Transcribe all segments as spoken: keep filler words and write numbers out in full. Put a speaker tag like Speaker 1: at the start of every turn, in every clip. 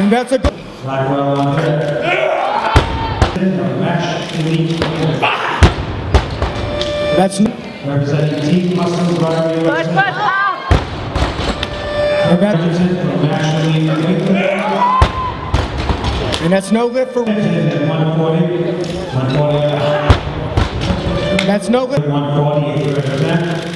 Speaker 1: And that's a good.
Speaker 2: Blackwell on there. Match elite.
Speaker 1: That's
Speaker 2: representing Team Muscles Rotary.
Speaker 3: Push, push, out.
Speaker 1: And that's,
Speaker 2: From Match Elite.
Speaker 1: and that's no lift for.
Speaker 2: one forty. one forty.
Speaker 1: That's no lift.
Speaker 2: one forty. represent.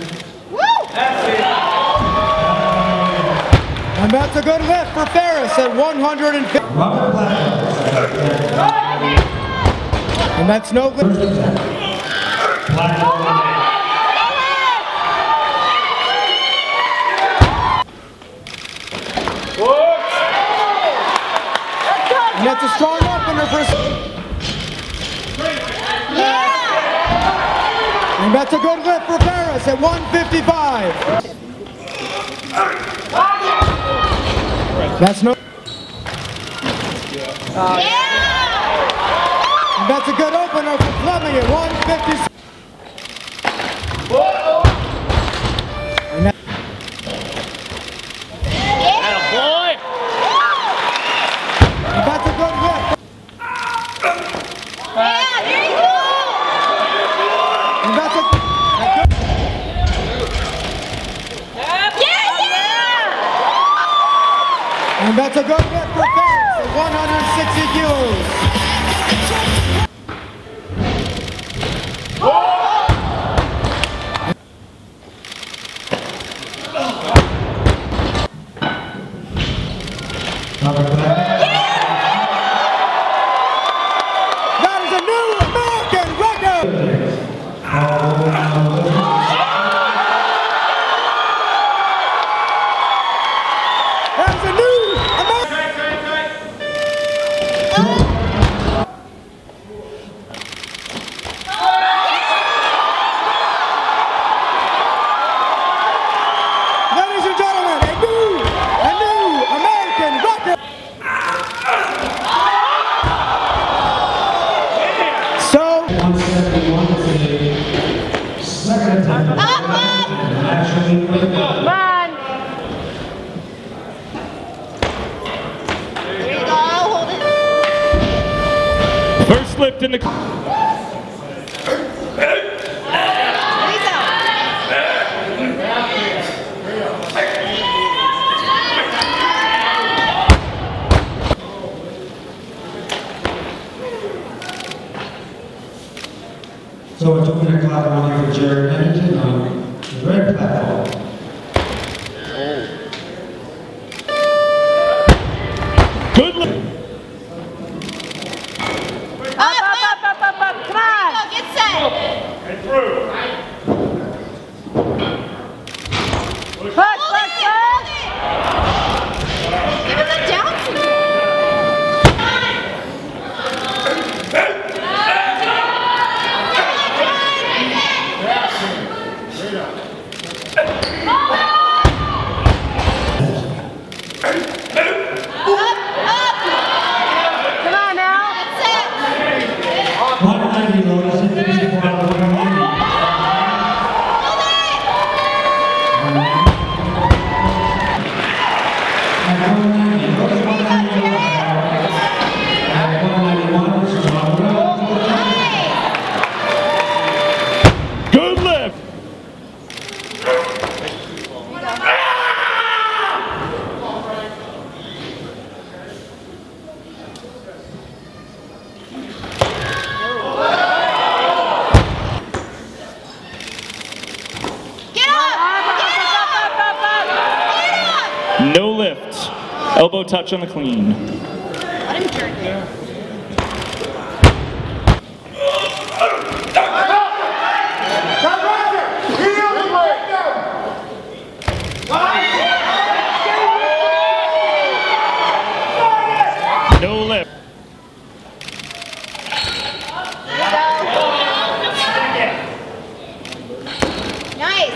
Speaker 1: And that's a good lift for Farris at one hundred fifty.
Speaker 2: Robert Blackwell.
Speaker 1: And that's no lift.
Speaker 2: Blackwell.
Speaker 1: And that's a strong opener for.
Speaker 3: Yeah.
Speaker 1: And that's a good lift for Farris at one fifty-five. That's no.
Speaker 3: Yeah.
Speaker 1: And that's a good opener for Fleming at one fifty-six. And that,
Speaker 3: Boy.
Speaker 1: and that's a good lift.
Speaker 3: Yeah, there you go.
Speaker 1: And that's a, a good.
Speaker 3: Yeah, yeah.
Speaker 1: And that's a good lift for Farris at one hundred sixty kilos.
Speaker 2: Robert Blackwell.
Speaker 1: That is a new American record. That is a new American. Ladies and gentlemen, a new, a new American record. So,
Speaker 2: one seventy-one is the second attempt. Actually,
Speaker 3: Come on. There you go. Hold it.
Speaker 4: First lift in the.
Speaker 3: There you go.
Speaker 2: So we're doing a clock on for Jared Henderson on the red platform.
Speaker 4: Good lift.
Speaker 3: Up, up, up, up, up, up. Come on. Go, get set. Push, push, push. Give it a down. Come on now. Get set.
Speaker 2: one ninety load is in the for one ninety.
Speaker 3: Hold it.
Speaker 2: At one ninety, load is one ninety. At one ninety-one is Robert.
Speaker 4: Good lift.
Speaker 3: Get up. Get up.
Speaker 4: No lift. Elbow touch on the clean.
Speaker 3: Let him jerk it.
Speaker 4: No lift.
Speaker 3: Nice.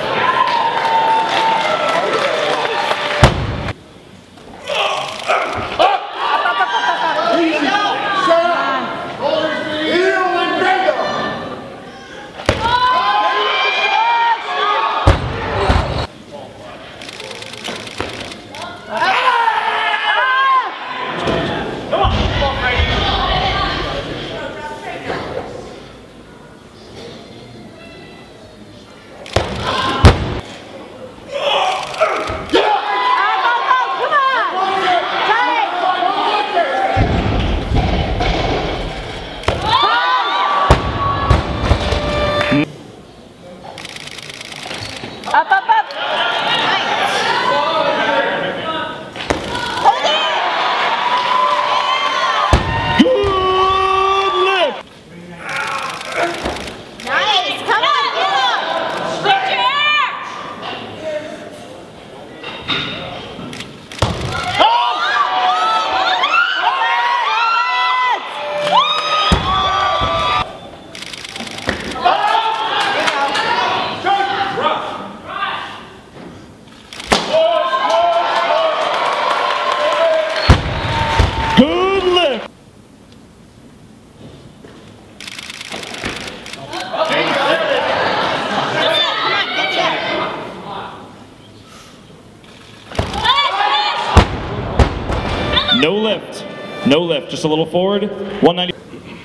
Speaker 4: No lift, just a little forward. one ninety.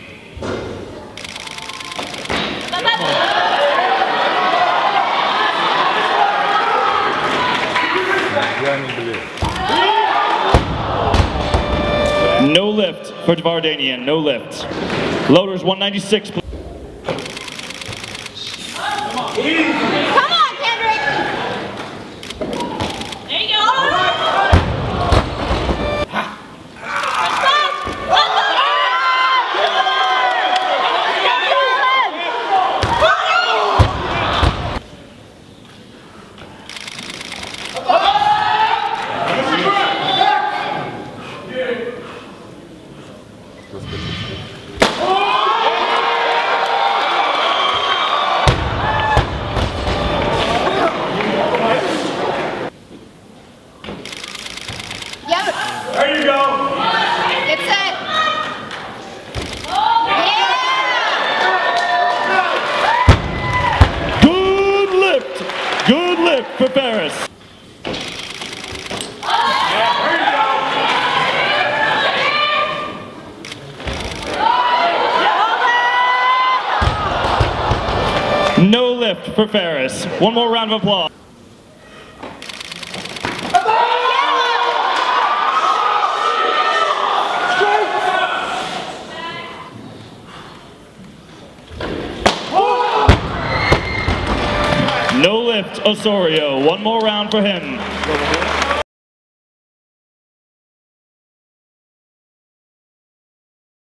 Speaker 4: No lift for Vardanian, no lift. Loaders one ninety-six.
Speaker 3: Come on, Kendrick. There you go.
Speaker 1: There you go.
Speaker 3: Get set.
Speaker 4: Good lift, good lift for Farris. No lift for Farris. One more round of applause. No lift, Osorio. One more round for him.